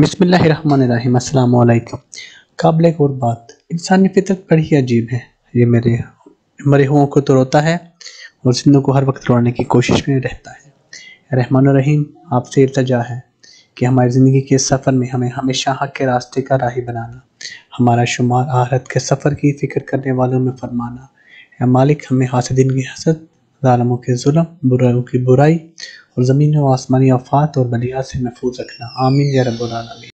बिस्मिल्लाहिर्रहमानिर्रहीम। अस्सलाम वालेकुम। काबिल गौर बात, इंसानी फितरत बड़ी ही अजीब है। ये मेरे मरे हुओं को तो रोता है और जिंदों को हर वक्त रोने की कोशिश में रहता है। रहमान और रहीम, आपसे इल्तिजा है कि हमारी ज़िंदगी के सफ़र में हमें हमेशा हक़ के रास्ते का राही बनाना, हमारा शुमार आखिरत के सफ़र की फ़िक्र करने वालों में फरमाना। ऐ मालिक, हमें हासिदीन की हसद, ज़ालिमों के ज़ुल्म, बुराइयों की बुराई और ज़मीनी व आसमानी आफ़ात और बलियात से महफूज़ रखना। आमीन या रब्बुल आलमीन।